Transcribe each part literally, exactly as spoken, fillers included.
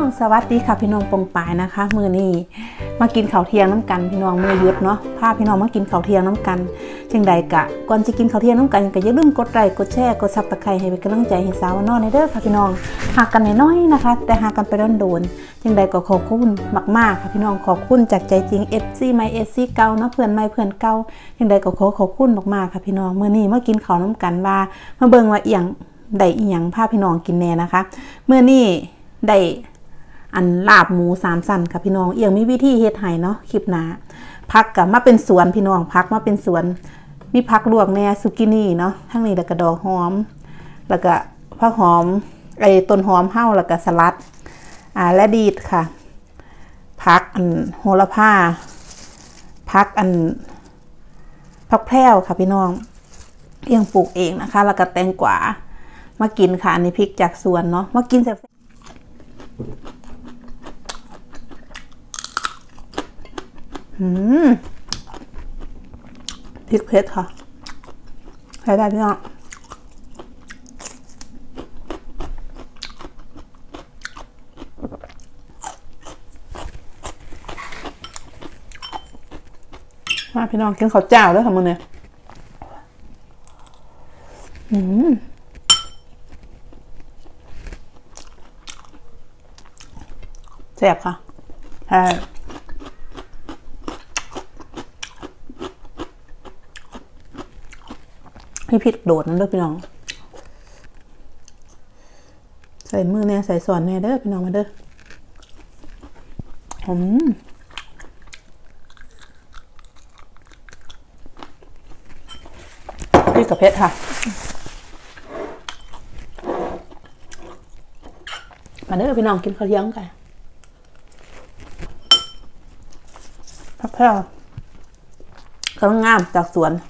สวัสดีค่ะพี่น้องปงปายนะคะมือนี้มากินข้าวเที่ยงน้ำกันพี่น้องมือยุดเนาะพาพี่น้องมากินข้าวเที่ยงน้ำกันจังใดกะก่อนจะกินข้าวเที่ยงน้ำกันก็อย่าลืมกดไลค์กดแชร์กดซับสไครต์ให้เป็นกำลังใจให้สาวนอนในเด้อค่ะพี่น้องหากกันน้อยๆนะคะแต่หากกันไปโดนๆจังใดก็ขอบคุณมากๆค่ะพี่น้องขอบคุณจากใจจริง เอฟ ซี ใหม่ เอฟ ซี เก่าเนาะเพื่อนใหม่เพื่อนเก่าจังใดก็ขอขอบคุณมากๆค่ะพี่น้องมื้อนี้มากินข้าวน้ำกันว่ามาเบิ่งว่าเอียงได้อีหยังพาพี่น้องกินแน่นะคะมื้อนี้ได้อันลาบหมูสามสันค่ะพี่น้องเอียงมีวิธีเฮ็ดให้เนาะคลิปหน้าพักกับมาเป็นสวนพี่น้องพักมาเป็นสวนมีผักลวกแน่ซุกินี่เนาะทั้งนี้แล้วก็ดอกหอมแล้วก็ผักหอมไอ้ต้นหอมเห่าแล้วก็สลัดอ่าและดีดค่ะผักอันโหระพาผักอันผักแพรวค่ะพี่น้องเอียงปลูกเองนะคะแล้วก็แตงกวามากินค่ะอันนี้พริกจากสวนเนาะมากินแซ่บอืมพริกเผ็ดค่ะใช้ได้พี่น้องมาพี่น้องกินข้าวเจ้าด้วยค่ะมึงเนี่ยอืมแซ่บค่ะใช่พี่พริกโดดนั่นด้วยพี่น้องใส่มือเนี่ยใส่ส่วนเนี่ยเด้อพี่น้องมาเด้ออืมพริกกับเผ็ดค่ะมาเด้อพี่น้องกินข้าวเที่ยงกันผักแพรวกำลังงามจากสวน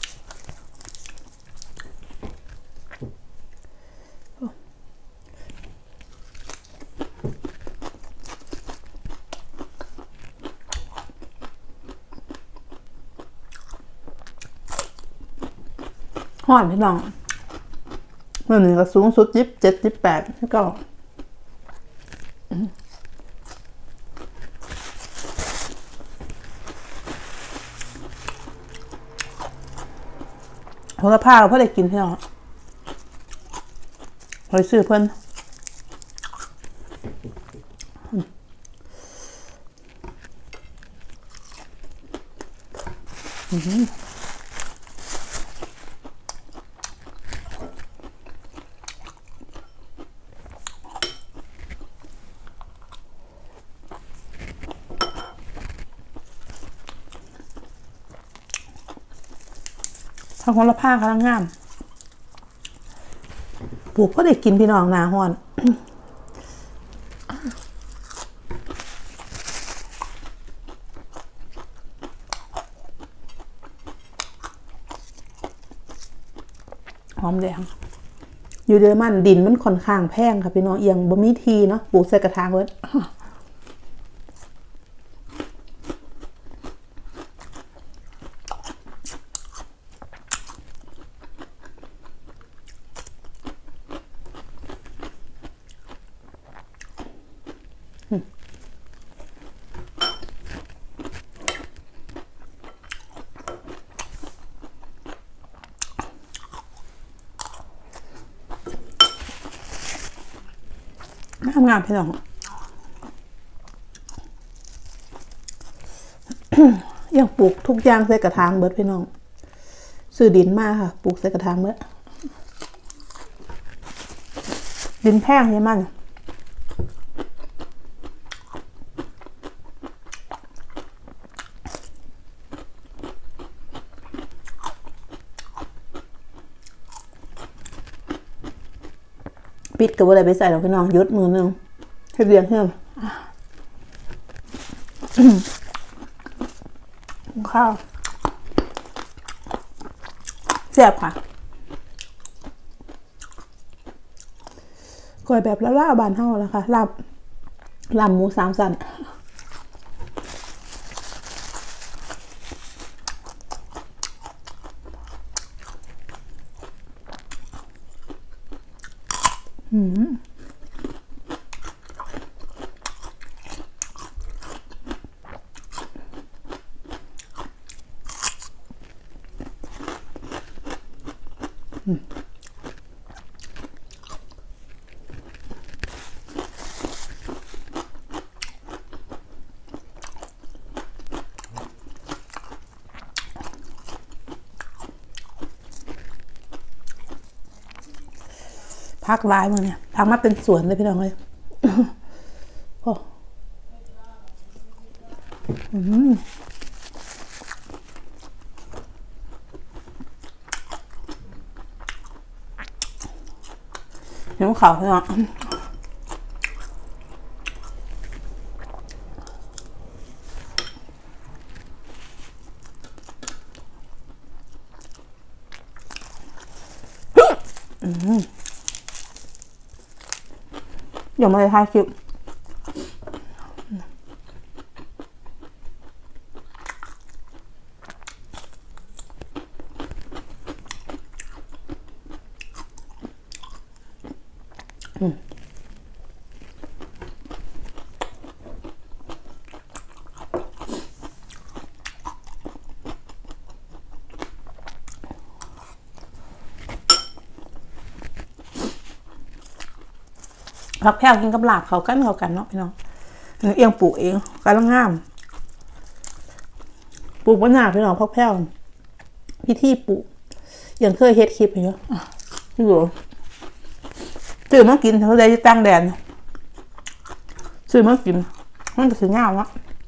หอมพี่น้องเมื่อหนึ่งก็สูงสุดยิบเจ็ดยิบแปดแล้วก็โหระพาเราเพื่อได้กินพี่น้องไปซื้อเพื่อนอืมผักโหระพากำลังงามปลูกก็ได้กินพี่น้องนาฮ้อนหอมแดงอยู่เยอรมันดินมันค่อนข้างแพงค่ะพี่น้องเอียงบ่มีทีเนาะปลูกใส่กระถางไว้ทำงานพี่น้องยังปลูกทุกอย่างใส่กระถางเบิดพี่น้องซื้อดินมาค่ะปลูกใส่กระถางเบิดดินแพงใช่ไหมปิดกับอะไรไปใส่เราพี่น้องยดมือนึงให้เรียงเพิ่มข้าวแซ่บค่ะก๋วยแบบละล่าบานเท่าแล้วค่ะลาบลาบหมูสามสันอืมพักลายมาเนี่ยพักมาเป็นสวนเลยพี่น้องเลยโอ้อืมน้ำขาวพี่น้องอืมอย่ามาเลยถ่ายคลิปอืมผักแพรวกินกับลาบเขากันเขากันเนาะพี่น้องเอียงปลูกเองกำลังงามปลูกมะนาวพี่น้องผักแพรวพี่ที่ปลูกยังเคยเฮ็ดคลิปอยู่ที่อยู่ซื้อมากินเขาเลยตั้งแดนซื้อมากินมันก็ถือง่าวะ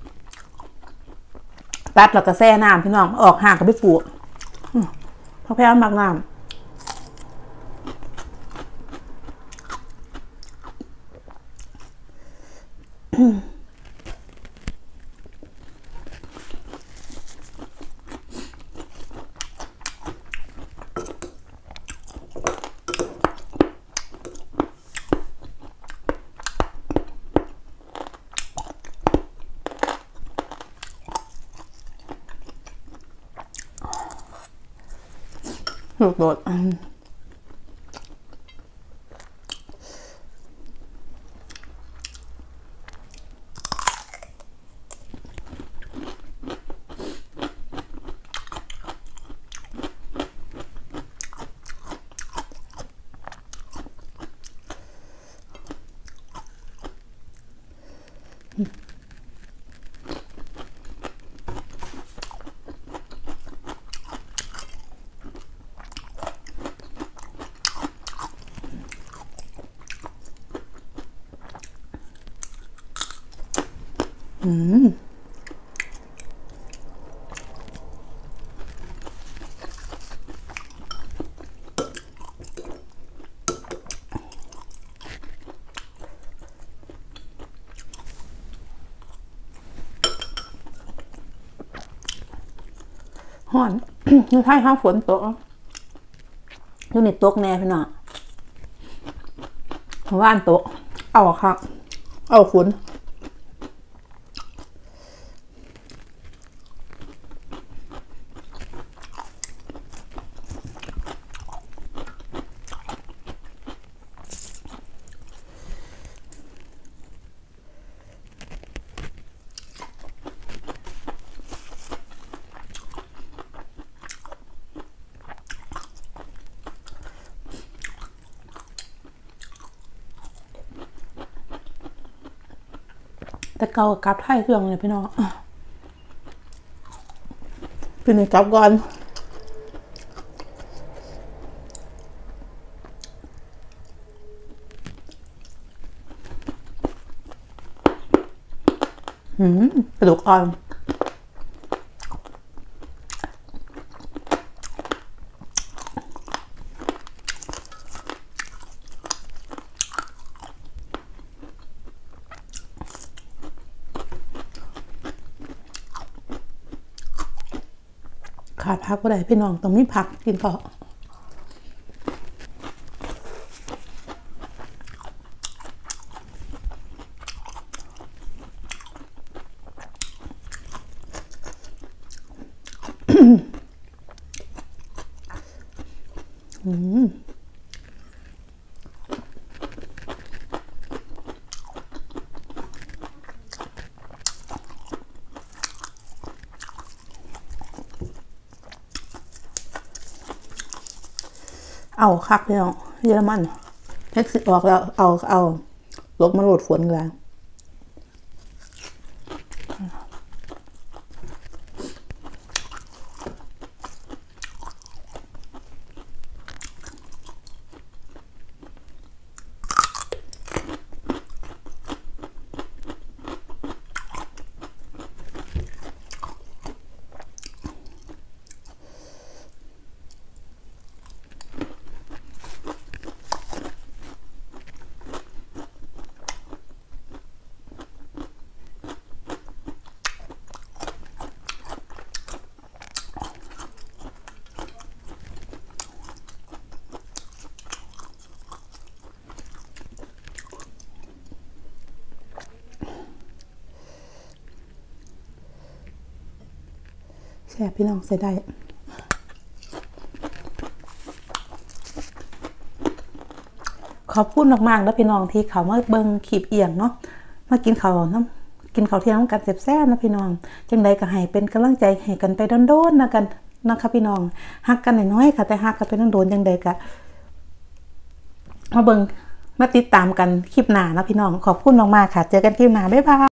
ตัดแล้วก็แช่น้ำพี่น้องออกห่างก็ไปปลูกผักแพรวมักน้ำลูกโดดอืมห่อนนี่ไทยห้าฝนตกอยู่ในตกแน่พี่น้องว่านตกเอาค่ะเอาฝนแต่เก่ากับไทยเครื่องเลยพี่น้องพี่นี่กลับก่อนหืมกระดูกอ่อนขาดผักก็ได้พี่น้องต้องมีผักกินเปล่าอืมเอาคักแล้วเยอรมันเล็กสิออกแล้วเอาเอาลกมาโหลดฝนกันแซ่บพี่น้องใส่ได้ขอบคุณมากๆแล้วพี่น้องที่เขามาเบิ่งคลิปเอียงเนาะมากินข้าวน้ำกินข้าวเที่ยงน้ำกันแซ่บๆนะพี่น้องจังใดก็ให้เป็นกำลังใจให้กันไปโดนๆนะกันนะคะพี่น้องฮักกันน้อยๆค่ะแต่ฮักกันไปโดนๆจังใดก็มาเบิ่งมาติดตามกันคลิปหน้านะพี่น้องขอบคุณมากๆค่ะเจอกันคลิปหน้าบ๊ายบาย